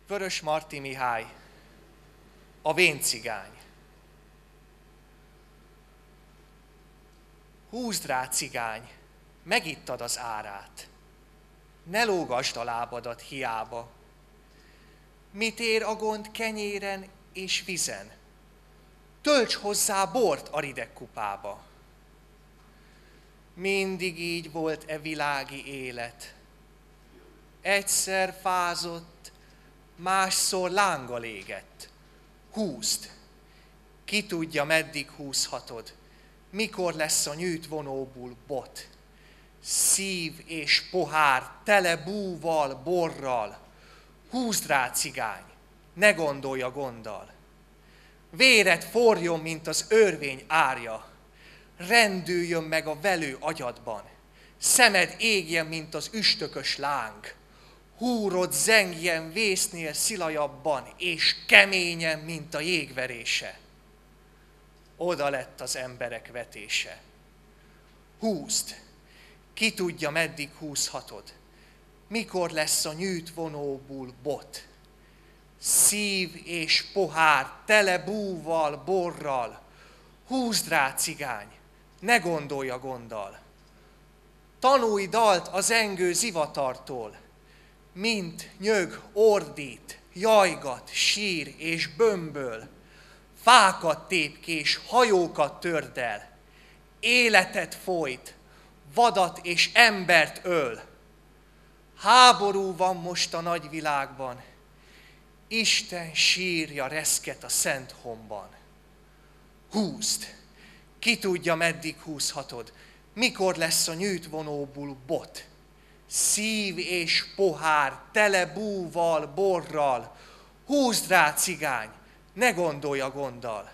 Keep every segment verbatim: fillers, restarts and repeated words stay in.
Vörösmarty Mihály, a véncigány. Húzd rá, cigány, megittad az árát, ne lógasd a lábadat hiába. Mit ér a gond kenyéren és vizen? Tölts hozzá bort a rideg kupába. Mindig így volt e világi élet. Egyszer fázott, másszor lánggal égett. Húzd, ki tudja, meddig húzhatod, mikor lesz a nyűtvonóból bot. Szív és pohár tele búval, borral. Húzd rá, cigány, ne gondolj a gonddal. Véred forjon, mint az örvény árja. Rendüljön meg a velő agyadban. Szemed égjen, mint az üstökös láng. Húrod zengjen vésznél szilajabban, és keményen, mint a jégverése. Oda lett az emberek vetése. Húzd, ki tudja, meddig húzhatod, mikor lesz a nyűtvonóból bot. Szív és pohár tele búval, borral. Húzd rá, cigány, ne gondolj a gonddal. Tanulj dalt az engő zivatartól, mint nyög ordít, jajgat, sír és bömböl. Fákat tépkés, hajókat törd el. Életet folyt, vadat és embert öl. Háború van most a nagyvilágban, Isten sírja reszket a szent homban. Húzd, ki tudja, meddig húzhatod, mikor lesz a nyűtvonóból bot. Szív és pohár tele búval, borral. Húzd rá, cigány, ne gondolj a gonddal.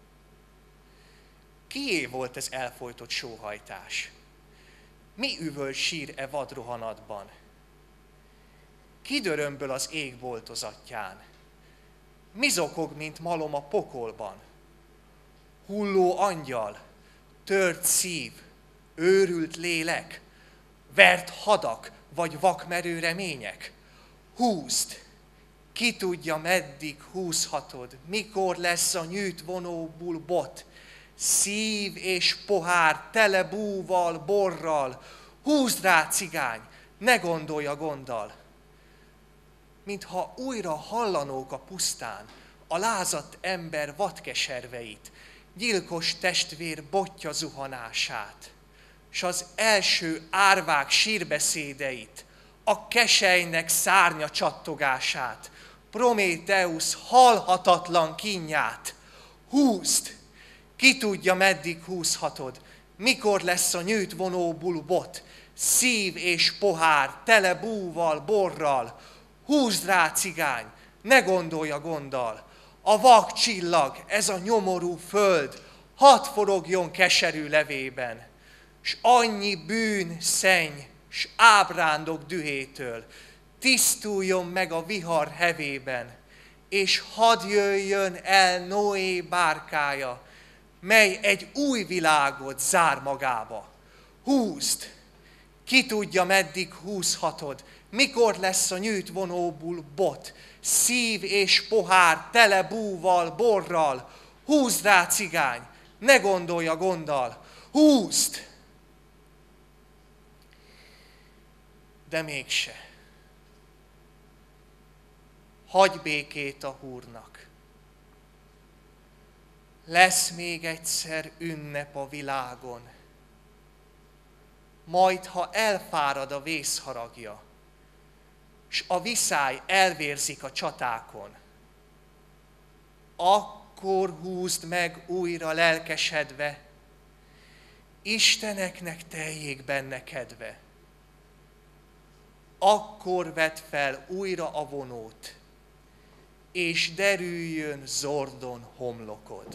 Kié volt ez elfojtott sóhajtás? Mi üvöl sír e vadrohanatban? Ki dörömböl az ég boltozatján? Mi zokog, mint malom a pokolban? Hulló angyal, tört szív, őrült lélek, vert hadak vagy vakmerő remények? Húzd, ki tudja, meddig húzhatod, mikor lesz a nyűtvonóból bot. Szív és pohár tele búval, borral. Húzd rá, cigány, ne gondolj a gonddal. Mintha újra hallanók a pusztán a lázadt ember vadkeserveit, gyilkos testvér botja zuhanását, s az első árvák sírbeszédeit, a keselynek szárnya csattogását, Prométeusz halhatatlan kínját. Húzd, ki tudja, meddig húzhatod, mikor lesz a nyűtvonóból bot. Szív és pohár tele búval, borral. Húzd rá, cigány, ne gondolj a gonddal. A vak csillag, ez a nyomorú föld, hadd forogjon keserű levében, s annyi bűn, szenny, s ábrándok dühétől tisztuljon meg a vihar hevében, és hadd jöjjön el Noé bárkája, mely egy új világot zár magába. Húzd, ki tudja, meddig húzhatod, mikor lesz a nyűtvonóból bot. Szív és pohár tele búval, borral. Húzd rá, cigány, ne gondolj a gonddal. Húzd! De mégse. Hagyj békét a húrnak. Lesz még egyszer ünnep a világon. Majd, ha elfárad a vészharagja, s a viszály elvérzik a csatákon, akkor húzd meg újra lelkesedve, Isteneknek teljék benne kedve. Akkor vedd fel újra a vonót, és derüljön zordon homlokod.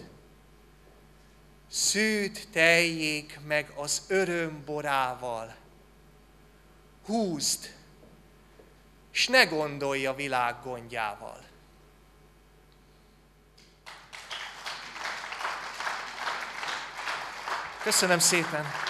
Szűd teljék meg az öröm borával. Húzd, s ne gondolj a világ gondjával. Köszönöm szépen!